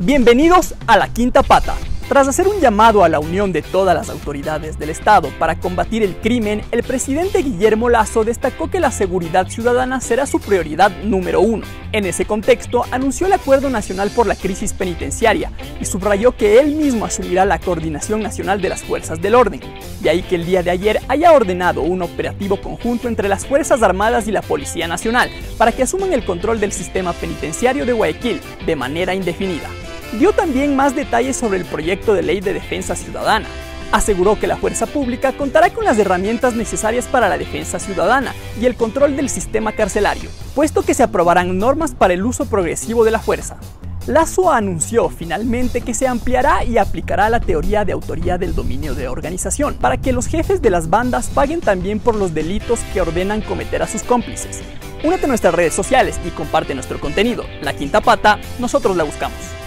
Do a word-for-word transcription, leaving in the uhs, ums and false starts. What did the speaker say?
Bienvenidos a La Quinta Pata. Tras hacer un llamado a la unión de todas las autoridades del Estado para combatir el crimen, el presidente Guillermo Lasso destacó que la seguridad ciudadana será su prioridad número uno. En ese contexto, anunció el Acuerdo Nacional por la Crisis Penitenciaria y subrayó que él mismo asumirá la coordinación nacional de las fuerzas del orden. De ahí que el día de ayer haya ordenado un operativo conjunto entre las Fuerzas Armadas y la Policía Nacional para que asuman el control del sistema penitenciario de Guayaquil de manera indefinida. Dio también más detalles sobre el proyecto de ley de defensa ciudadana. Aseguró que la fuerza pública contará con las herramientas necesarias para la defensa ciudadana y el control del sistema carcelario, puesto que se aprobarán normas para el uso progresivo de la fuerza. Lasso anunció finalmente que se ampliará y aplicará la teoría de autoría del dominio de organización para que los jefes de las bandas paguen también por los delitos que ordenan cometer a sus cómplices. Únete a nuestras redes sociales y comparte nuestro contenido. La Quinta Pata, nosotros la buscamos.